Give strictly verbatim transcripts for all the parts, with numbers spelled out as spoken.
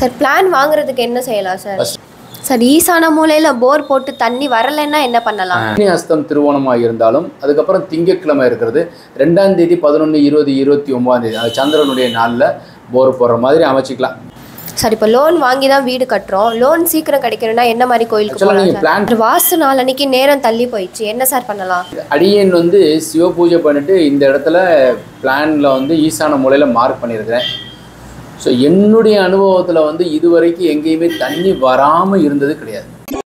Sir plan வாங்குறதுக்கு என்ன செய்யலாம் சார்? சார் ஈசான மூலையில் போர் போட்டு தண்ணி வரலைன்னா என்ன பண்ணலாம்? அக்னி ஹஸ்தம் திருவோணமாக இருந்தாலும் அதுக்கப்புறம் திங்கட்கிழமை இருக்கிறது ரெண்டாம் தேதி பதினொன்று இருபது இருபத்தி ஒன்பதாம் தேதி அது சந்திரனுடைய நாளில் போர் போடுற மாதிரி அமைச்சிக்கலாம். சார் இப்போ லோன் வாங்கி தான் வீடு கட்டுறோம், லோன் சீக்கிரம் கிடைக்கணும்னா என்ன மாதிரி கோயிலுக்கு போகலாம்? வாஸ்து நாளன்னைக்கு நேரம் தள்ளி போயிடுச்சு, என்ன சார் பண்ணலாம்? அடியேன் வந்து சிவ பூஜை பண்ணிட்டு இந்த இடத்துல பிளானில் வந்து ஈசான மூலையில் மார்க் பண்ணியிருக்கிறேன். ஸோ என்னுடைய அனுபவத்தில் வந்து இதுவரைக்கும் எங்கேயுமே தண்ணி வராமல் இருந்தது கிடையாது.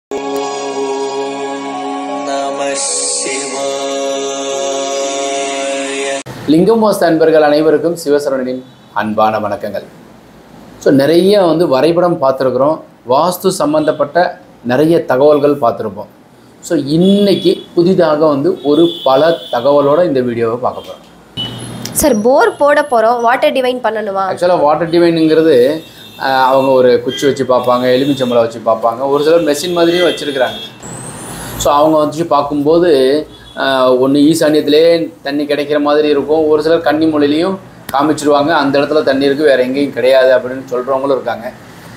லிங்கம் வாஸ்து அன்பர்கள் அனைவருக்கும் சிவசரவணனின் அன்பான வணக்கங்கள். ஸோ நிறைய வந்து வரைபடம் பார்த்துருக்குறோம், வாஸ்து சம்மந்தப்பட்ட நிறைய தகவல்கள் பார்த்துருப்போம். ஸோ இன்றைக்கி புதிதாக வந்து ஒரு பல தகவலோடு இந்த வீடியோவை பார்க்க போகிறோம். சார் போர் போட போகிறோம், வாட்டர் டிவைன் பண்ணணுமா? ஆக்சுவலாக வாட்டர் டிவைனுங்கிறது அவங்க ஒரு குச்சி வச்சு பார்ப்பாங்க, எலுமிச்சம்பழம் வச்சு பார்ப்பாங்க, ஒரு சிலர் மெஷின் மாதிரியும் வச்சுருக்கிறாங்க. ஸோ அவங்க வந்துச்சு பார்க்கும்போது ஒன்று ஈசானியத்திலே தண்ணி கிடைக்கிற மாதிரி இருக்கும், ஒரு சிலர் கன்னி மொழிலையும் காமிச்சிருவாங்க அந்த இடத்துல தண்ணி இருக்குது வேறு எங்கேயும் கிடையாது அப்படின்னு சொல்கிறவங்களும் இருக்காங்க.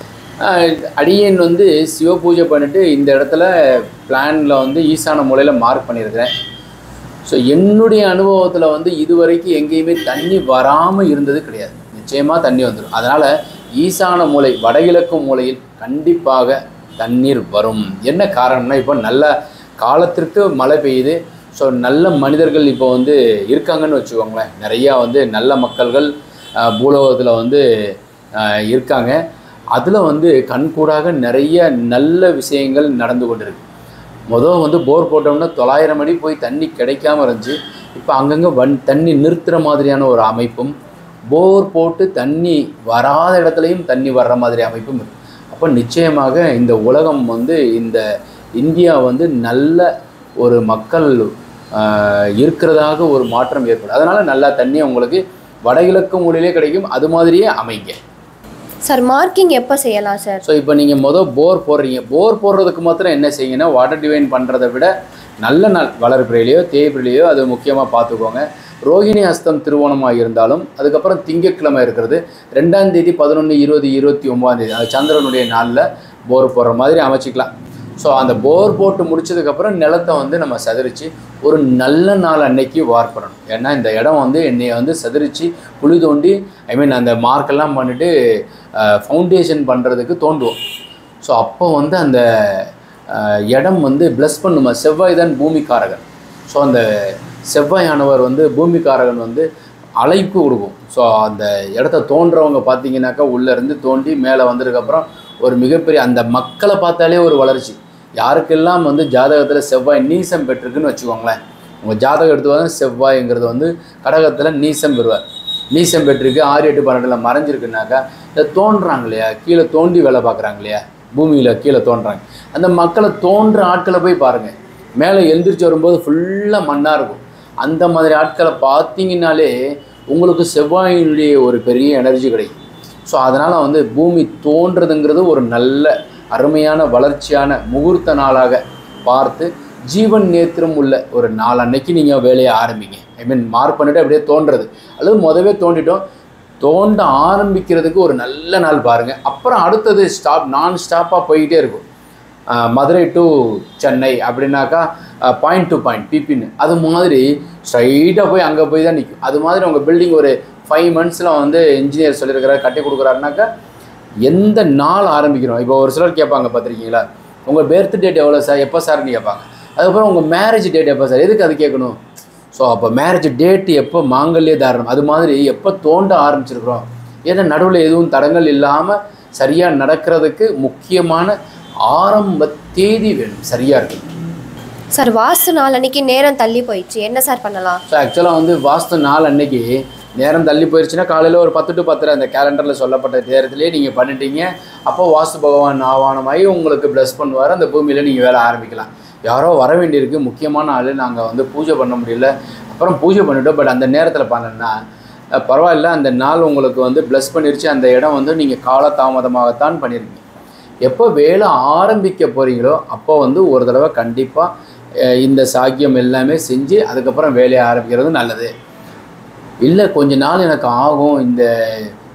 அடியேன் வந்து சிவ பூஜை பண்ணிவிட்டு இந்த இடத்துல பிளானில் வந்து ஈசான மூலையில் மார்க் பண்ணியிருக்கிறேன். ஸோ என்னுடைய அனுபவத்தில் வந்து இதுவரைக்கும் எங்கேயுமே தண்ணி வராமல் இருந்தது கிடையாது. நிச்சயமாக தண்ணி வந்துடும். அதனால் ஈசான மூலை வடகிழக்கு மூலையில் கண்டிப்பாக தண்ணீர் வரும். என்ன காரணம்னா இப்போ நல்ல காலத்திற்கு மழை பெய்யுது. ஸோ நல்ல மனிதர்கள் இப்போ வந்து இருக்காங்கன்னு வச்சுக்கோங்களேன். நிறையா வந்து நல்ல மக்கள்கள் பூலோகத்தில் வந்து இருக்காங்க. அதில் வந்து கண்கூடாக நிறைய நல்ல விஷயங்கள் நடந்து கொண்டிருக்கு. மொதல் வந்து போர் போட்டோம்னா தொள்ளாயிரம் அடி போய் தண்ணி கிடைக்காம இருந்துச்சு. இப்போ அங்கங்கே வன் தண்ணி நிறுத்துகிற மாதிரியான ஒரு அமைப்பும், போர் போட்டு தண்ணி வராத இடத்துலையும் தண்ணி வர்ற மாதிரி அமைப்பும் இருக்குது. அப்போ நிச்சயமாக இந்த உலகம் வந்து இந்த இந்தியா வந்து நல்ல ஒரு மக்கள் இருக்கிறதாக ஒரு மாற்றம் ஏற்படும். அதனால் நல்லா தண்ணி உங்களுக்கு வடகிழக்கு மூலையிலே கிடைக்கும். அது மாதிரியே அமைங்க. சார் மார்க்கிங் எப்போ செய்யலாம் சார்? ஸோ இப்போ நீங்கள் மொதல் போர் போடுறீங்க, போர் போடுறதுக்கு மாத்திரம் என்ன செய்யுங்கன்னா வாட்டர் டிவைன் பண்ணுறதை விட நல்ல நாள் வளர்பிறையிலையோ தேய்பிறையிலையோ அது முக்கியமாக பார்த்துக்கோங்க. ரோகிணி ஹஸ்தம் திருவோணமாக இருந்தாலும் அதுக்கப்புறம் திங்கட்கிழமை இருக்கிறது ரெண்டாம் தேதி பதினொன்று இருபது இருபத்தி ஒன்பதாம் தேதி அது சந்திரனுடைய நாளில் போர் போடுற மாதிரி அமைச்சிக்கலாம். ஸோ அந்த போர் போட்டு முடிச்சதுக்கப்புறம் நிலத்தை வந்து நம்ம சதுரித்து ஒரு நல்ல நாள் அன்னைக்கு வார் பண்ணணும். ஏன்னா இந்த இடம் வந்து என்னையை வந்து சதுரித்து குழி தோண்டி ஐ மீன் அந்த மார்க்கெல்லாம் பண்ணிவிட்டு ஃபவுண்டேஷன் பண்ணுறதுக்கு தோண்டுவோம். ஸோ அப்போ வந்து அந்த இடம் வந்து ப்ளஸ் பண்ணுமா. செவ்வாய் தான் பூமிக்காரகன். ஸோ அந்த செவ்வாயானவர் வந்து பூமிக்காரகன் வந்து அழைப்பு கொடுக்கும். ஸோ அந்த இடத்த தோன்றவங்க பார்த்தீங்கன்னாக்கா உள்ளேருந்து தோண்டி மேலே வந்ததுக்கப்புறம் ஒரு மிகப்பெரிய அந்த மக்களை பார்த்தாலே ஒரு வளர்ச்சி. யாருக்கெல்லாம் வந்து ஜாதகத்தில் செவ்வாய் நீசம் பெற்றிருக்குன்னு வச்சுக்கோங்களேன். உங்கள் ஜாதகம் எடுத்து செவ்வாய்ங்கிறது வந்து கடகத்தில் நீசம் பெறுவார். நீசம் பெற்றிருக்கு ஆறு எட்டு பன்னெண்டில் மறைஞ்சிருக்குனாக்கா இதை தோன்றுறாங்க இல்லையா, கீழே தோண்டி வேலை பார்க்குறாங்க இல்லையா, பூமியில் கீழே தோன்றுறாங்க. அந்த மக்களை தோன்ற ஆட்களை போய் பாருங்கள், மேலே எழுந்திரிச்சு வரும்போது ஃபுல்லாக மண்ணாக இருக்கும். அந்த மாதிரி ஆட்களை பார்த்தீங்கன்னாலே உங்களுக்கு செவ்வாயினுடைய ஒரு பெரிய எனர்ஜி கிடைக்கும். ஸோ அதனால் வந்து பூமி தோன்றதுங்கிறது ஒரு நல்ல அருமையான வளர்ச்சியான முகூர்த்த நாளாக பார்த்து ஜீவன் நேத்திரம் உள்ள ஒரு நாள் அன்னைக்கு நீங்கள் வேலையை ஆரம்பிங்க. ஐ மீன் மார்க் பண்ணிவிட்டு அப்படியே தோன்றது அல்லது முதவே தோண்டிட்டோம் தோண்ட ஆரம்பிக்கிறதுக்கு ஒரு நல்ல நாள் பாருங்கள். அப்புறம் அடுத்தது ஸ்டாப் நான் ஸ்டாப்பாக போய்கிட்டே இருக்கும். மதுரை டு சென்னை அப்படின்னாக்கா பாயிண்ட் டு பாயிண்ட் பிபின்னு அது மாதிரி ஸ்ட்ரைட்டாக போய் அங்கே போய் தான் நிற்கும். அது மாதிரி உங்கள் பில்டிங் ஒரு ஃபைவ் மந்த்ஸில் வந்து இன்ஜினியர் சொல்லியிருக்கிறார் கட்டி கொடுக்குறாருனாக்கா எந்த நாள் ஆரம்பிக்கிறோம். இப்போ ஒரு சிலர் கேட்பாங்க பார்த்துருக்கீங்களா, உங்கள் பர்த் டேட் எவ்வளோ சார், எப்போ சார்னு கேட்பாங்க. அதுக்கப்புறம் உங்கள் மேரேஜ் டேட் எப்போ சார், எதுக்கு அது கேட்கணும்? ஸோ அப்போ மேரேஜ் டேட்டு எப்போ மாங்கல்ய தாரணம் அது மாதிரி எப்போ தோண்ட ஆரம்பிச்சிருக்கிறோம், ஏன்னா நடுவில் எதுவும் தடங்கள் இல்லாமல் சரியாக நடக்கிறதுக்கு முக்கியமான ஆரம்ப தேதி வேணும், சரியாக இருக்குது. சார் வாஸ்து நாள் அன்னைக்கு நேரம் தள்ளி போயிடுச்சு, என்ன சார் பண்ணலாம்? ஸோ ஆக்சுவலாக வந்து வாஸ்து நாள் அன்னைக்கு நேரம் தள்ளி போயிடுச்சுன்னா காலையில் ஒரு பத்து டு பத்தரை அந்த கேலண்டரில் சொல்லப்பட்ட நேரத்துலேயே நீங்கள் பண்ணிட்டீங்க. அப்போ வாஸ்து பகவான் ஆவானமாகி உங்களுக்கு ப்ளஸ் பண்ணுவார். அந்த பூமியில் நீங்கள் வேலை ஆரம்பிக்கலாம். யாரோ வர வேண்டியிருக்கு முக்கியமான ஆள், நாங்கள் வந்து பூஜை பண்ண முடியல, அப்புறம் பூஜை பண்ணிவிட்டோம் பட் அந்த நேரத்தில் பண்ணேன்னா பரவாயில்ல, அந்த நாள் உங்களுக்கு வந்து ப்ளஸ் பண்ணிருச்சு. அந்த இடம் வந்து நீங்கள் காலதாமதமாகத்தான் பண்ணியிருக்கீங்க. எப்போ வேலை ஆரம்பிக்க போகிறீங்களோ அப்போ வந்து ஒரு தடவை கண்டிப்பாக இந்த சாக்கியம் எல்லாமே செஞ்சு அதுக்கப்புறம் வேலையை ஆரம்பிக்கிறது நல்லது. இல்லை கொஞ்ச நாள் எனக்கு ஆகும், இந்த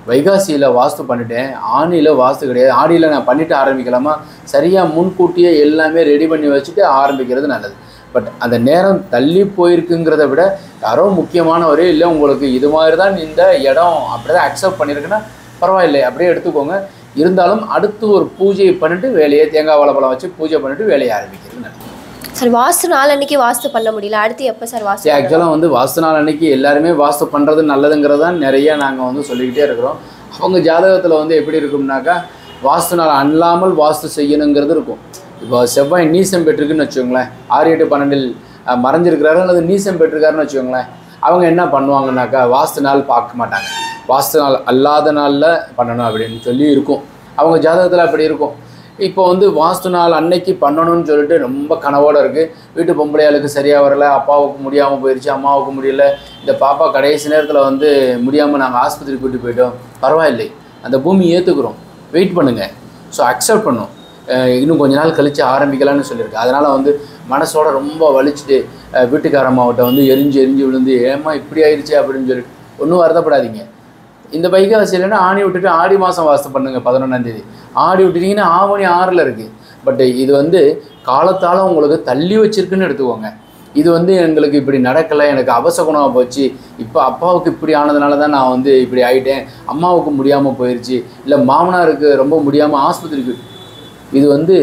வைகாசியில் வாஸ்து பண்ணிட்டேன், ஆணியில் வாஸ்து கிடையாது, ஆடியில் நான் பண்ணிவிட்டு ஆரம்பிக்கலாமா, சரியாக முன்கூட்டியே எல்லாமே ரெடி பண்ணி வச்சுட்டு ஆரம்பிக்கிறது நல்லது. பட் அந்த நேரம் தள்ளி போயிருக்குங்கிறத விட யாரோ முக்கியமானவரே இல்லை உங்களுக்கு இது மாதிரி தான் இந்த இடம் அப்படி தான் அக்செப்ட் பண்ணியிருக்குன்னா பரவாயில்லை, அப்படியே எடுத்துக்கோங்க. இருந்தாலும் அடுத்து ஒரு பூஜையை பண்ணிட்டு வேலையை தேங்காய் வாழைப்பழம் வச்சு பூஜை பண்ணிட்டு வேலையை ஆரம்பிக்கிறது நல்லது. சார் வாஸ்து நாள் அன்னைக்கு வாஸ்து பண்ண முடியல, அடுத்து எப்போ சார் வாஸ்து? ஆக்சுவலாக வந்து வாஸ்து நாள் அன்னைக்கு எல்லாருமே வாஸ்து பண்ணுறது நல்லதுங்கிறது தான் நிறைய நாங்கள் வந்து சொல்லிக்கிட்டே இருக்கிறோம். அவங்க ஜாதகத்தில் வந்து எப்படி இருக்கும்னாக்கா வாஸ்து நாள் அல்லாமல் வாஸ்து செய்யணுங்கிறது இருக்கும். இப்போ செவ்வாய் நீசம் பெற்றிருக்குன்னு வச்சுக்கோங்களேன், ஆறு எட்டு பன்னெண்டில் மறைஞ்சிருக்கிறாரு அல்லது நீசம் பெற்றிருக்காருன்னு வச்சுக்கோங்களேன், அவங்க என்ன பண்ணுவாங்கன்னாக்கா வாஸ்து நாள் பார்க்க மாட்டாங்க, வாஸ்து நாள் அல்லாத நாளில் பண்ணணும் அப்படின்னு சொல்லி இருக்கும். அவங்க ஜாதகத்தில் அப்படி இருக்கும். இப்போ வந்து வாஸ்து நாள் அன்னைக்கு பண்ணணும்னு சொல்லிட்டு ரொம்ப கனவோடு இருக்குது. வீட்டு பொம்பளையாளுக்கு சரியாக வரல, அப்பாவுக்கு முடியாமல் போயிடுச்சு, அம்மாவுக்கு முடியல, இந்த பாப்பா கடைசி நேரத்தில் வந்து முடியாமல் நாங்கள் ஆஸ்பத்திரி கூட்டி போயிட்டோம். பரவாயில்லை, அந்த பூமி ஏற்றுக்குறோம், வெயிட் பண்ணுங்கள், ஸோ அக்செப்ட் பண்ணும், இன்னும் கொஞ்ச நாள் கழித்து ஆரம்பிக்கலான்னு சொல்லியிருக்கு. அதனால் வந்து மனசோட ரொம்ப வலிச்சுட்டு வீட்டுக்காரம்மாவட்ட வந்து எரிஞ்சு எரிஞ்சு விழுந்து ஏமா இப்படி ஆயிடுச்சு அப்படின்னு சொல்லிட்டு ஒன்றும் வருத்தப்படாதீங்க. இந்த வைகாசி இல்லைன்னா ஆணி விட்டுட்டு ஆடி மாதம் வாஸ்து பண்ணுங்கள். பதினொன்றாந்தேதி ஆடி விட்டுட்டிங்கன்னா ஆவணி ஆறில் இருக்குது. பட் இது வந்து காலத்தால் உங்களுக்கு தள்ளி வச்சிருக்குன்னு எடுத்துக்கோங்க. இது வந்து எங்களுக்கு இப்படி நடக்கலை, எனக்கு அவசகுணமாக போச்சு, இப்போ அப்பாவுக்கு இப்படி ஆனதுனால தான் நான் வந்து இப்படி ஆகிட்டேன், அம்மாவுக்கு முடியாமல் போயிடுச்சு, இல்லை மாமனாருக்கு ரொம்ப முடியாமல் ஆஸ்பத்திரிக்கு, இது வந்து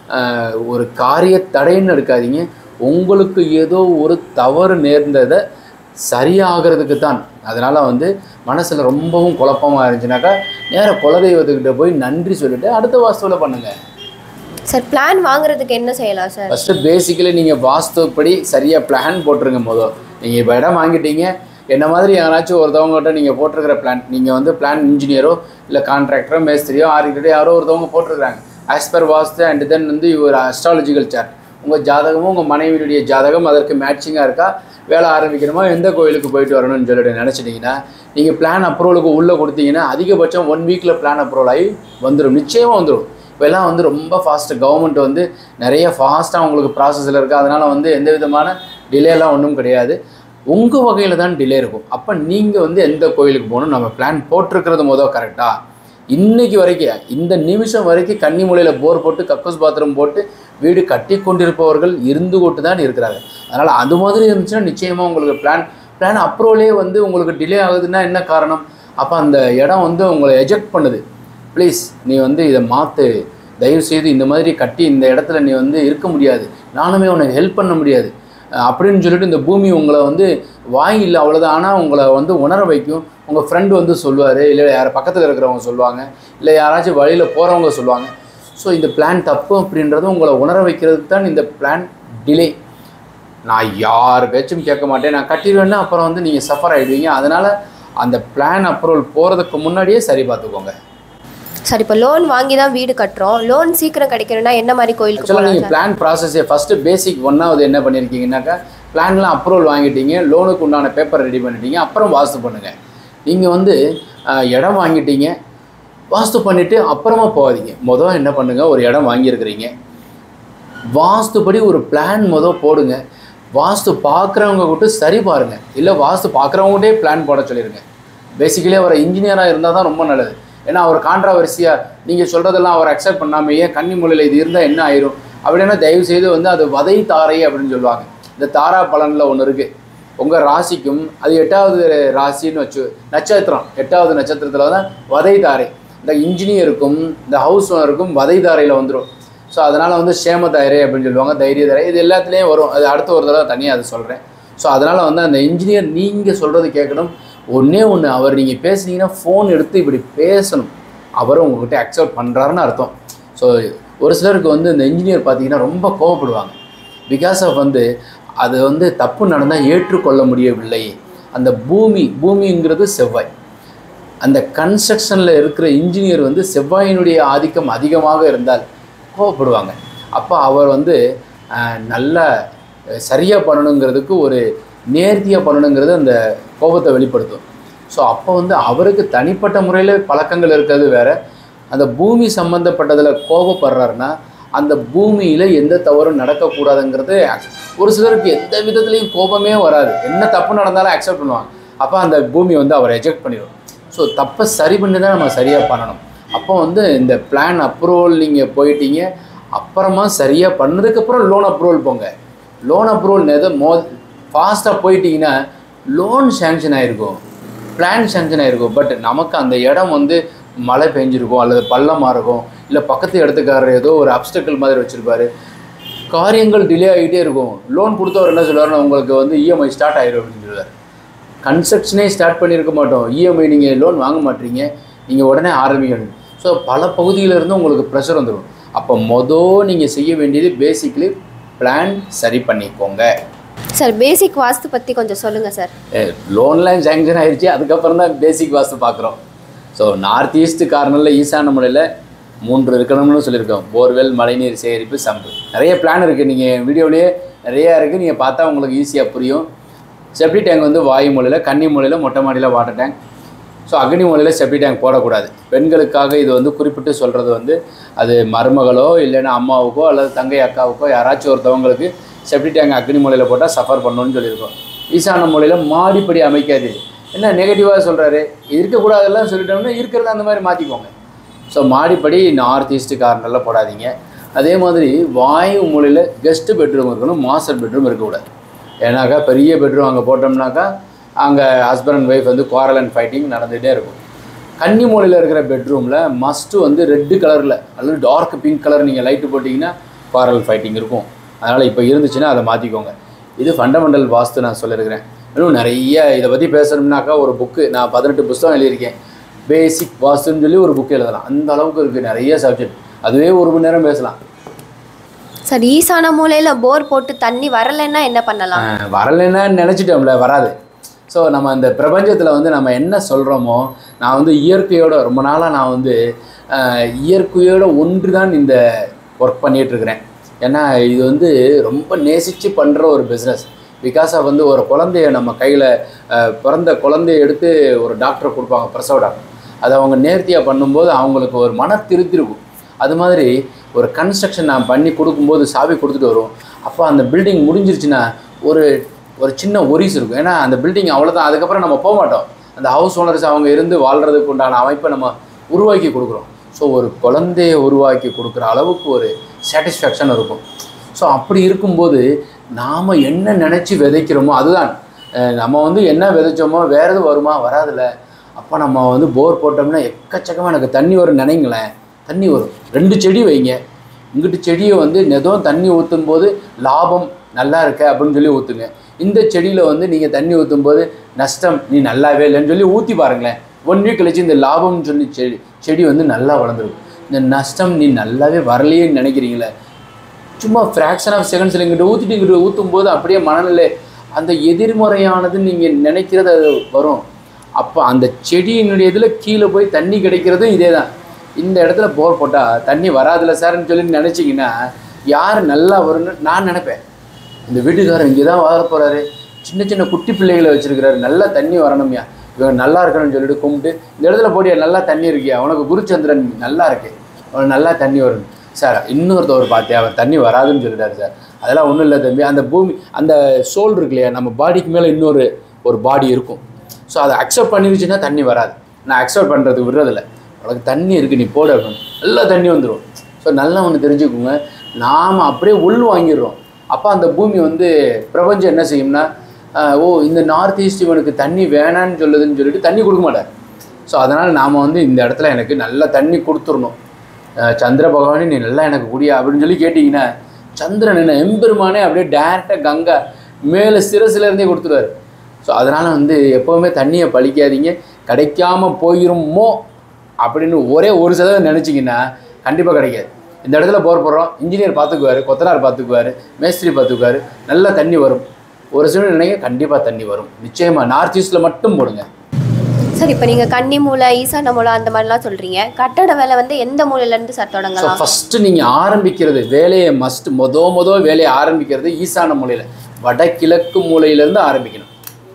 ஒரு காரிய தடைன்னு எடுக்காதீங்க. உங்களுக்கு ஏதோ ஒரு தவறு நேர்ந்ததை சரியாகிறதுக்கு தான். அதனால் வந்து மனசில் ரொம்பவும் குழப்பமாக இருந்துச்சுனாக்கா நேராக குலதெய்வத்துக்கிட்ட போய் நன்றி சொல்லிவிட்டு அடுத்த வாஸ்துவில் பண்ணுங்கள். சார் பிளான் வாங்குறதுக்கு என்ன செய்யலாம் சார்? ஃபஸ்ட்டு பேசிக்கலி நீங்கள் வாஸ்துப்படி சரியாக பிளான் போட்டுருங்க. முதல் நீங்கள் இப்போ இடம் வாங்கிட்டீங்க, என்ன மாதிரி யாராச்சும் ஒருத்தவங்ககிட்ட நீங்கள் போட்டிருக்கிற பிளான், நீங்கள் வந்து பிளான் இன்ஜினியரோ இல்லை கான்ட்ராக்டரோ மேஸ்திரியோ ஆர்கிட்டோ யாரோ ஒருத்தவங்க போட்டிருக்கிறாங்க as per vastu and then வந்து ஒரு அஸ்ட்ராலஜிக்கல் சார்ட், உங்கள் ஜாதகமும் உங்கள் மனைவியுடைய ஜாதகம் அதற்கு மேட்சிங்காக இருக்கா, வேலை ஆரம்பிக்கணுமா, எந்த கோயிலுக்கு போயிட்டு வரணும்னு சொல்லிட்டு நினச்சிட்டிங்கன்னா நீங்கள் பிளான் அப்ரூவலுக்கு உள்ளே கொடுத்தீங்கன்னா அதிகபட்சம் ஒன் வீக்கில் பிளான் அப்ரூவல் ஆகி வந்துடும், நிச்சயமாக வந்துடும். இப்போல்லாம் வந்து ரொம்ப ஃபாஸ்ட்டு, கவர்மெண்ட் வந்து நிறைய ஃபாஸ்ட்டாக உங்களுக்கு ப்ராசஸில் இருக்குது. அதனால் வந்து எந்த விதமான டிலேலாம் ஒன்றும் கிடையாது. உங்கள் வகையில் தான் டிலே இருக்கும். அப்போ நீங்கள் வந்து எந்த கோயிலுக்கு போகணும், நம்ம பிளான் போட்டிருக்கிறது முதல் கரெக்டாக இன்றைக்கி வரைக்கும் இந்த நிமிஷம் வரைக்கும் கன்னிமூலையில் போர் போட்டு கக்கூஸ் பாத்ரூம் போட்டு வீடு கட்டி கொண்டிருப்பவர்கள் இருந்து கொண்டு தான் இருக்கிறாங்க. அதனால் அது மாதிரி இருந்துச்சுன்னா நிச்சயமாக உங்களுக்கு பிளான் பிளான் அப்ரூவலே வந்து உங்களுக்கு டிலே ஆகுதுன்னா என்ன காரணம்? அப்போ அந்த இடம் வந்து உங்களை எஜெக்ட் பண்ணுது, ப்ளீஸ் நீ வந்து இதை மாற்று, தயவுசெய்து இந்த மாதிரி கட்டி இந்த இடத்துல நீ வந்து இருக்க முடியாது, நானுமே உனக்கு ஹெல்ப் பண்ண முடியாது அப்படின்னு சொல்லிட்டு இந்த பூமி உங்களை வந்து வாய் இல்லை அவ்வளோதான், ஆனால் உங்களை வந்து உணர வைக்கும். உங்கள் ஃப்ரெண்டு வந்து சொல்லுவார், இல்லை யார் பக்கத்தில் இருக்கிறவங்க சொல்லுவாங்க, இல்லை யாராச்சும் வழியில் போகிறவங்க சொல்லுவாங்க. ஸோ இந்த பிளான் தப்பு அப்படின்றது உங்களை உணர வைக்கிறதுக்கு தான் இந்த பிளான் டிலே. நான் யார் பேச்சும் கேட்க மாட்டேன், நான் கட்டிடுவேன்னா அப்புறம் வந்து நீங்கள் சஃபர் ஆகிடுவீங்க. அதனால் அந்த பிளான் அப்ரூவல் போகிறதுக்கு முன்னாடியே சரி பார்த்துக்கோங்க. சார் இப்போ லோன் வாங்கி தான் வீடு கட்டுறோம், லோன் சீக்கிரம் கிடைக்கணும்னா என்ன மாதிரி கோயிலுக்கு போகலாம்? நீங்கள் பிளான் ப்ராசஸே ஃபஸ்ட்டு பேசிக் ஒன்றாவது என்ன பண்ணியிருக்கீங்கன்னாக்கா பிளான்லாம் அப்ரூவல் வாங்கிட்டீங்க, லோனுக்கு உண்டான பேப்பர் ரெடி பண்ணிட்டீங்க, அப்புறம் வாஸ்து பண்ணுங்கள். நீங்கள் வந்து இடம் வாங்கிட்டீங்க, வாஸ்து பண்ணிவிட்டு அப்புறமா போகாதீங்க. மொதல் என்ன பண்ணுங்கள், ஒரு இடம் வாங்கியிருக்கிறீங்க, வாஸ்துப்படி ஒரு பிளான் மொதல் போடுங்க. வாஸ்து பார்க்குறவங்க கூட சரி பாருங்கள், இல்லை வாஸ்து பார்க்குறவங்ககிட்டே பிளான் போட சொல்லிடுங்க. பேசிக்கலி அவர் இன்ஜினியராக இருந்தால் தான் ரொம்ப நல்லது. ஏன்னா அவர் கான்ட்ராவர்சியாக நீங்கள் சொல்கிறதெல்லாம் அவர் அக்செப்ட் பண்ணாமல் ஏன் கன்னி மூலையில் இது இருந்தால் என்ன ஆயிரும் அப்படின்னா தயவுசெய்து வந்து அது வதை தாரை அப்படின்னு சொல்லுவாங்க. இந்த தாரா பலனில் ஒன்று இருக்குது, உங்கள் ராசிக்கும் அது எட்டாவது ராசின்னு வச்சு நட்சத்திரம், எட்டாவது நட்சத்திரத்தில் தான் வதை தாரை. இந்த இன்ஜினியருக்கும் இந்த ஹவுஸ் ஓனருக்கும் வதை தாரையில் வந்துடும். ஸோ அதனால் வந்து சேம தாரை அப்படின்னு சொல்லுவாங்க, தைரிய தாரை, இது எல்லாத்துலேயும் வரும். அது அடுத்த ஒரு தடவை தனியாக அது சொல்கிறேன். ஸோ அதனால் வந்து அந்த இன்ஜினியர் நீங்கள் சொல்கிறது கேட்கணும். ஒன்றே ஒன்று, அவர் நீங்கள் பேசுனீங்கன்னா ஃபோன் எடுத்து இப்படி பேசணும், அவரும் உங்கள்கிட்ட அக்செப்ட் பண்ணுறாருன்னு அர்த்தம். ஸோ ஒரு சிலருக்கு வந்து இந்த இன்ஜினியர் பார்த்தீங்கன்னா ரொம்ப கோவப்படுவாங்க. பிகாஸ் ஆஃப் வந்து அது வந்து தப்பு நடந்தால் ஏற்றுக்கொள்ள முடியவில்லை. அந்த பூமி பூமிங்கிறது செவ்வாய், அந்த கன்ஸ்ட்ரக்ஷனில் இருக்கிற இன்ஜினியர் வந்து செவ்வாயினுடைய ஆதிக்கம் அதிகமாக இருந்தால் கோவப்படுவாங்க. அப்போ அவர் வந்து நல்லா சரியாக பண்ணணுங்கிறதுக்கு ஒரு நேர்த்தியாக பண்ணணுங்கிறது அந்த கோபத்தை வெளிப்படுத்தும். ஸோ அப்போ வந்து அவருக்கு தனிப்பட்ட முறையில் பழக்கங்கள் இருக்கிறது வேறு, அந்த பூமி சம்மந்தப்பட்டதில் கோபப்படுறாருன்னா அந்த பூமியில் எந்த தவறும் நடக்கக்கூடாதுங்கிறது. ஒரு சிலருக்கு எந்த விதத்துலேயும் கோபமே வராது, என்ன தப்பு நடந்தாலும் அக்செப்ட் பண்ணுவாங்க. அப்போ அந்த பூமி வந்து அவரை எஜெக்ட் பண்ணிடும். ஸோ தப்பை சரி பண்ணி தான் நம்ம சரியாக பண்ணணும். அப்போ வந்து இந்த பிளான் அப்ரூவல் நீங்கள் போயிட்டீங்க, அப்புறமா சரியாக பண்ணதுக்கப்புறம் லோன் அப்ரூவல் போங்க. லோன் அப்ரூவல் எதை மோ ஃபாஸ்ட்டாக போயிட்டீங்கன்னா லோன் சேங்ஷன் ஆகிருக்கும், பிளான் சேங்ஷன் ஆகிருக்கும். பட் நமக்கு அந்த இடம் வந்து மழை பெஞ்சிருக்கும் அல்லது பள்ளமாக இருக்கும், இல்லை பக்கத்து இடத்துக்காரர் ஏதோ ஒரு அப்டக்கிள் மாதிரி வச்சுருப்பார், காரியங்கள் டிலே ஆகிட்டே இருக்கும். லோன் கொடுத்தவர் என்ன சொல்லுவாருன்னா உங்களுக்கு வந்து இஎம்ஐ ஸ்டார்ட் ஆகிடும் அப்படின்னு சொல்லுவார். கன்ஸ்ட்ரக்ஷனே ஸ்டார்ட் பண்ணியிருக்க மாட்டோம், இஎம்ஐ நீங்கள் லோன் வாங்க மாட்டீங்க, நீங்கள் உடனே ஆரம்பிக்கணும். ஸோ பல பகுதியிலேருந்து உங்களுக்கு ப்ரெஷர் வந்துடும். அப்போ மொதல் நீங்கள் செய்ய வேண்டியது பேசிக்லி பிளான் சரி பண்ணிக்கோங்க. சார் பேசிக் வாஸ்து பற்றி கொஞ்சம் சொல்லுங்கள் சார். லோன்லாம் சேங்ஷன் ஆகிடுச்சு, அதுக்கப்புறம் தான் பேசிக் வாஸ்து பார்க்குறோம். ஸோ நார்த் ஈஸ்ட் கார்னரில் ஈசான மூலையில் மூன்று இருக்கணும்னு சொல்லியிருக்கோம். போர்வெல், மழைநீர் சேகரிப்பு, சம்பு, நிறைய பிளான் இருக்குது. நீங்கள் வீடியோலேயே நிறையா இருக்குது, நீங்கள் பார்த்தா உங்களுக்கு ஈஸியாக புரியும். செப்டி டேங்க் வந்து வாயு மூலையில், கன்னி மூலையில், மொட்டை மாடியில் வாட்டர் டேங்க். ஸோ அக்னி மூலையில் செப்டி டேங்க் போடக்கூடாது. பெண்களுக்காக இது வந்து குறிப்பிட்டு சொல்கிறது வந்து அது மருமகளோ இல்லைன்னா அம்மாவுக்கோ அல்லது தங்கை அக்காவுக்கோ யாராச்சும் ஒருத்தவங்களுக்கு செப்டி டேங்க் அக்னி மூலையில் போட்டால் சஃபர் பண்ணணும்னு சொல்லியிருக்கோம். ஈசான மூலையில் மாடிப்படி அமைக்காது. என்ன நெகட்டிவாக சொல்கிறாரு, இருக்கக்கூடாதெல்லாம் சொல்லிட்டோம்னா இருக்கிறத அந்த மாதிரி மாற்றிக்கோங்க. ஸோ மாடிப்படி நார்த் ஈஸ்ட் கார்னரில் போடாதீங்க. அதே மாதிரி வாயு மூலையில் கெஸ்ட்டு பெட்ரூம் இருக்கணும், மாஸ்டர் பெட்ரூம் இருக்கக்கூடாது. ஏன்னாக்கா பெரிய பெட்ரூம் அங்கே போட்டோம்னாக்கா அங்கே ஹஸ்பண்ட் அண்ட் ஒய்ஃப் வந்து குவாரல் அண்ட் ஃபைட்டிங் நடந்துகிட்டே இருக்கும். கன்னி மூலையில் இருக்கிற பெட்ரூமில் மஸ்ட்டு வந்து ரெட்டு கலரில் அல்லது டார்க் பிங்க் கலர் நீங்கள் லைட்டு போட்டிங்கன்னா குவாரல் ஃபைட்டிங் இருக்கும். அதனால் இப்போ இருந்துச்சுன்னா அதை மாற்றிக்கோங்க. இது ஃபண்டமெண்டல் வாஸ்து நான் சொல்லியிருக்கிறேன். இன்னும் நிறைய இதை பற்றி பேசணும்னாக்கா ஒரு புக்கு நான் பதினெட்டு புத்தகம் எழுதியிருக்கேன். பேசிக் வாஸ்துன்னு சொல்லி ஒரு புக்கு எழுதலாம். அந்த அளவுக்கு இருக்குது நிறைய சப்ஜெக்ட். அதுவே ஒரு மணி நேரம் பேசலாம். சார் ஈசான மூலையில் போர் போட்டு தண்ணி வரலைன்னா என்ன பண்ணலாம்? வரலைன்னா நினச்சிட்டோம்ல, வராது. ஸோ நம்ம இந்த பிரபஞ்சத்தில் வந்து நம்ம என்ன சொல்கிறோமோ, நான் வந்து இயற்கையோட ரொம்ப நாளாக நான் வந்து இயற்கையோட ஒன்று தான் இந்த ஒர்க் பண்ணிகிட்ருக்கிறேன். ஏன்னா இது வந்து ரொம்ப நேசித்து பண்ணுற ஒரு பிஸ்னஸ். பிகாஸ் ஆஃப் வந்து ஒரு குழந்தைய நம்ம கையில் பிறந்த குழந்தைய எடுத்து ஒரு டாக்டர் கொடுப்பாங்க, பிரசவ டாக்டர். அதை அவங்க நேர்த்தியாக பண்ணும்போது அவங்களுக்கு ஒரு மன திருப்தி இருக்கும். அது மாதிரி ஒரு கன்ஸ்ட்ரக்ஷன் நான் பண்ணி கொடுக்கும்போது சாவி கொடுத்துட்டு வரும். அப்போ அந்த பில்டிங் முடிஞ்சிருச்சுன்னா ஒரு ஒரு சின்ன ஒரிஸ் இருக்கும். ஏன்னா அந்த பில்டிங் அவ்வளோதான், அதுக்கப்புறம் நம்ம போக மாட்டோம். அந்த ஹவுஸ் ஓனர்ஸ் அவங்க இருந்து வாழ்கிறதுக்கு உண்டான அமைப்பை நம்ம உருவாக்கி கொடுக்குறோம். ஸோ ஒரு குழந்தைய உருவாக்கி கொடுக்குற அளவுக்கு ஒரு சாட்டிஸ்ஃபேக்ஷன் இருக்கும். ஸோ அப்படி இருக்கும்போது நாம் என்ன நினச்சி விதைக்கிறோமோ அதுதான். நம்ம வந்து என்ன விதைச்சோமோ வேறு எதுவும் வருமா, வராதில்ல. அப்போ நம்ம வந்து போர் போட்டோம்னா எக்கச்சக்கமாக எனக்கு தண்ணி வரும் நினைங்களேன். தண்ணி வரும். ரெண்டு செடி வைங்க. இங்கிட்டு செடியை வந்து நெதம் தண்ணி ஊற்றும் போது லாபம் நல்லா இருக்க அப்படின்னு சொல்லி ஊற்றுங்க. இந்த செடியில் வந்து நீங்கள் தண்ணி ஊற்றும் போது நஷ்டம், நீ நல்லாவே இல்லைன்னு சொல்லி ஊற்றி பாருங்களேன். ஒன் வீக் கழிச்சு இந்த லாபம்னு சொல்லி செடி செடி வந்து நல்லா வளர்ந்துருக்கும். இந்த நஷ்டம் நீ நல்லாவே வரலையேன்னு நினைக்கிறீங்களே, சும்மா ஃப்ராக்ஷன் ஆஃப் செகண்ட்ஸில் இங்கிட்ட ஊற்றிட்டு இங்கிட்ட ஊற்றும் போது அப்படியே மனநிலை அந்த எதிர்மறையானதுன்னு நீங்கள் நினைக்கிறது அது வரும். அப்போ அந்த செடியினுடைய இதில் கீழே போய் தண்ணி கிடைக்கிறதும் இதே தான். இந்த இடத்துல போர் போட்டால் தண்ணி வராதில்ல சார்ன்னு சொல்லி நினச்சிங்கன்னா யார் நல்லா வரும்னு நான் நினைப்பேன். இந்த வீட்டுக்காரர் இங்கே தான் வாழ போகிறாரு, சின்ன சின்ன குட்டி பிள்ளைகளை வச்சுருக்கிறாரு, நல்லா தண்ணி வரணும்யா, இவங்க நல்லா இருக்கணும்னு சொல்லிட்டு கும்பிட்டு இந்த இடத்துல போடியா நல்லா தண்ணி இருக்கியா, அவனுக்கு குருச்சந்திரன் நல்லா இருக்கு, அவனுக்கு நல்லா தண்ணி வரும் சார். இன்னொருத்தவர் பார்த்தே அவர் தண்ணி வராதுன்னு சொல்லிட்டாரு சார். அதெல்லாம் ஒன்றும் இல்லை தம்பி, அந்த பூமி அந்த சோல் இருக்கு இல்லையா, நம்ம பாடிக்கு மேலே இன்னொரு ஒரு பாடி இருக்கும். ஸோ அதை அக்செப்ட் பண்ணிருச்சுன்னா தண்ணி வராது. நான் அக்செப்ட் பண்ணுறதுக்கு விடுறதில்ல. உனக்கு தண்ணி இருக்குது நீ போட அப்படின்னு நல்லா தண்ணி வந்துடும். ஸோ நல்லா ஒன்று தெரிஞ்சுக்கோங்க, நாம் அப்படியே உள் வாங்கிடுறோம். அப்போ அந்த பூமி வந்து பிரபஞ்சம் என்ன செய்யும்னா, ஓ இந்த நார்த் ஈஸ்ட் இவனுக்கு தண்ணி வேணான்னு சொல்லுதுன்னு சொல்லிட்டு தண்ணி கொடுக்க மாட்டார். ஸோ அதனால் நாம் வந்து இந்த இடத்துல எனக்கு நல்லா தண்ணி கொடுத்துடணும், சந்திர பகவானே நீ நல்லா எனக்கு குடியா அப்படின்னு சொல்லி கேட்டிங்கன்னா சந்திரன் என்ன எம்பெருமானே அப்படியே டேரெக்டாக கங்கா மேலே சிரசிலேருந்தே கொடுத்துருவார். ஸோ அதனால் வந்து எப்போவுமே தண்ணியை பழிக்காதீங்க. கிடைக்காம போயிருமோ அப்படின்னு ஒரே ஒரு சதவீதம் நினச்சிங்கன்னா கண்டிப்பாக கிடைக்காது. இந்த இடத்துல போர் போடுறோம், இன்ஜினியர் பார்த்துக்குவார், கொத்தனார் பார்த்துக்குவார், மேஸ்திரி பார்த்துக்குவார், நல்லா தண்ணி வரும். ஒரு சில நினைக்க கண்டிப்பாக தண்ணி வரும் நிச்சயமாக. நார்த் ஈஸ்ட்டில் மட்டும் போடுங்க. சார் இப்போ நீங்கள் கன்னி மூலை, ஈசான மூலை அந்த மாதிரிலாம் சொல்கிறீங்க. கட்டட வேலை வந்து எந்த மூலையிலேருந்து சார் தொடங்கலாம்? ஃபஸ்ட்டு நீங்கள் ஆரம்பிக்கிறது வேலையை மஸ்ட் மொத மொதல் வேலையை ஆரம்பிக்கிறது ஈசான மூலையில், வடகிழக்கு மூலையிலேருந்து ஆரம்பிக்கணும்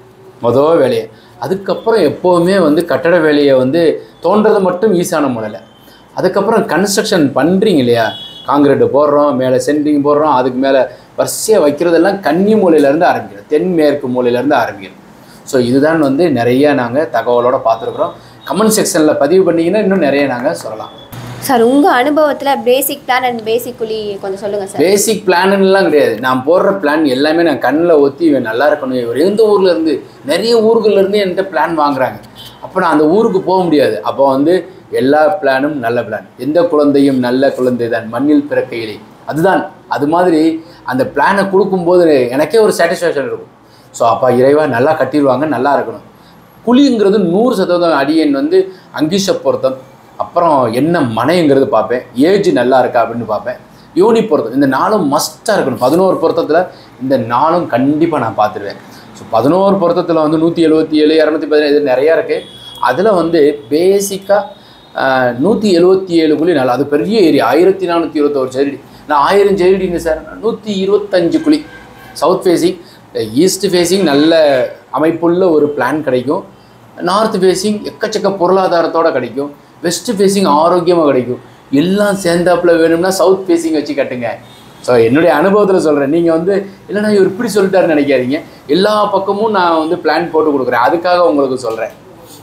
மொதல் வேலையை. அதுக்கப்புறம் எப்போவுமே வந்து கட்டட வேலையை வந்து தோன்றது மட்டும் ஈசான மூலையில். அதுக்கப்புறம் கன்ஸ்ட்ரக்ஷன் பண்ணுறீங்க இல்லையா, காங்கிரீட்டு போடுறோம், மேலே சென்ட்ரிங் போடுறோம், அதுக்கு மேலே வரிசையாக வைக்கிறதெல்லாம் கன்னி மூலையிலேருந்து ஆரம்பிக்கிறோம், தென்மேற்கு மூலையிலேருந்து ஆரம்பிக்கிறோம். ஸோ இதுதான் வந்து நிறைய நாங்கள் தகவலோடு பார்த்துருக்குறோம். கமெண்ட் செக்ஷனில் பதிவு பண்ணிங்கன்னா இன்னும் நிறைய நாங்கள் சொல்லலாம். சார் உங்கள் அனுபவத்தில் பேசிக் பிளான் அண்ட் பேசிக் குழி கொஞ்சம் சொல்லுங்கள் சார். பேசிக் பிளான்லாம் கிடையாது. நான் போடுற பிளான் எல்லாமே நான் கண்ணில் ஊற்றி இவன் நல்லா இருக்கணும், இவர் எந்த ஊரில் இருந்து நிறைய ஊர்கள்லேருந்து என்கிட்ட பிளான் வாங்குறாங்க. அப்போ நான் அந்த ஊருக்கு போக முடியாது. அப்போ வந்து எல்லா பிளானும் நல்ல பிளான். எந்த குழந்தையும் நல்ல குழந்தை தான் மண்ணில் பிறக்கையிலே, அதுதான். அது மாதிரி அந்த பிளானை கொடுக்கும்போது எனக்கே ஒரு சாட்டிஸ்ஃபேக்ஷன் இருக்கும். ஸோ அப்போ இறைவா நல்லா கட்டிடுவாங்க, நல்லா இருக்கணும். குழிங்கிறது நூறு சதவீதம் அடியன் வந்து அங்கீஷ பொருத்தம், அப்புறம் என்ன மனைங்கிறது பார்ப்பேன், ஏஜ் நல்லா இருக்கா அப்படின்னு பார்ப்பேன், யூனி பொருத்தம், இந்த நாளும் மஸ்ட்டாக இருக்கணும். பதினோரு பொருத்தத்தில் இந்த நாளும் கண்டிப்பாக நான் பார்த்துருவேன். ஸோ பதினோரு பொருத்தத்தில் வந்து நூற்றி எழுபத்தி ஏழு இரநூத்தி பதினேழு இது நிறையா இருக்குது. அதில் வந்து பேசிக்காக நூற்றி எழுபத்தி ஏழு குழி நல்லா, அது பெரிய ஏரியா, ஆயிரத்தி நானூற்றி இருபத்தோரு செடி. நான் ஆயிரம் செடிங்க சார், நூற்றி இருபத்தஞ்சு குழி. சவுத் ஃபேஸிங், ஈஸ்ட் ஃபேஸிங் நல்ல அமைப்புள்ள ஒரு பிளான் கிடைக்கும். நார்த் ஃபேஸிங் எக்கச்சக்க பொருளாதாரத்தோடு கிடைக்கும். வெஸ்ட் ஃபேஸிங் ஆரோக்கியமாக கிடைக்கும். எல்லாம் சேர்ந்தாப்பில் வேணும்னா சவுத் ஃபேஸிங் வச்சு கட்டுங்க. ஸோ என்னுடைய அனுபவத்தில் சொல்கிறேன். நீங்கள் வந்து இல்லைனா இவர் இப்படி சொல்லிட்டாருன்னு நினைக்காதீங்க. எல்லா பக்கமும் நான் வந்து பிளான் போட்டு கொடுக்குறேன். அதுக்காக உங்களுக்கு சொல்கிறேன்.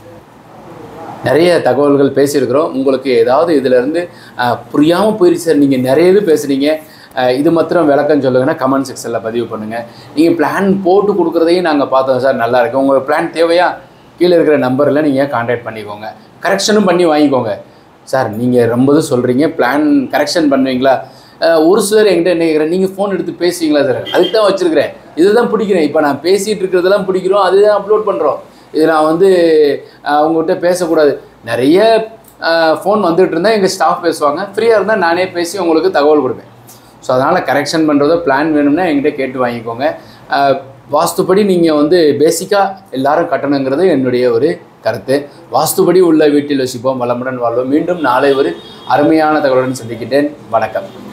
நிறைய தகவல்கள் பேசியிருக்கிறோம். உங்களுக்கு ஏதாவது இதிலேருந்து புரியாமல் போயிடுச்சு சார், நீங்கள் நிறைய இது பேசுகிறீங்க, இது மாத்திரம் விளக்கம் சொல்லுங்கன்னா கமெண்ட் செக்ஷனில் பதிவு பண்ணுங்கள். நீங்கள் பிளான் போட்டு கொடுக்குறதையும் நாங்கள் பார்த்தோம் சார், நல்லா இருக்குது. உங்களுக்கு பிளான் தேவையா, கீழே இருக்கிற நம்பரில் நீங்கள் கான்டாக்ட் பண்ணிக்கோங்க. கரெக்ஷனும் பண்ணி வாங்கிக்கோங்க. சார் நீங்கள் ரொம்ப இது சொல்கிறீங்க, பிளான் கரெக்ஷன் பண்ணுவீங்களா? ஒரு சிலர் என்கிட்ட என்ன கேட்குறேன், நீங்கள் ஃபோன் எடுத்து பேசுவீங்களா சார்? அதுக்கு தான் வச்சுருக்கிறேன், இதுதான் பிடிக்கிறேன். இப்போ நான் பேசிகிட்டு இருக்கிறதெல்லாம் பிடிக்கிறோம், அதுதான் அப்லோட் பண்ணுறோம். இது நான் வந்து அவங்ககிட்ட பேசக்கூடாது. நிறைய ஃபோன் வந்துகிட்டு இருந்தால் எங்கள் ஸ்டாஃப் பேசுவாங்க, ஃப்ரீயாக இருந்தால் நானே பேசி உங்களுக்கு தகவல் கொடுப்பேன். ஸோ அதனால் கரெக்ஷன் பண்ணுறதோ பிளான் வேணும்னா என்கிட்ட கேட்டு வாங்கிக்கோங்க. வாஸ்துப்படி நீங்கள் வந்து பேசிக்காக எல்லாரும் கட்டணுங்கிறது என்னுடைய ஒரு கருத்து. வாஸ்துபடி உள்ள வீட்டில் வசிப்போம், வளமுடன் வாழ்வோம். மீண்டும் நாளை ஒரு அருமையான தகவலுடன் சந்திக்கிட்டேன். வணக்கம்.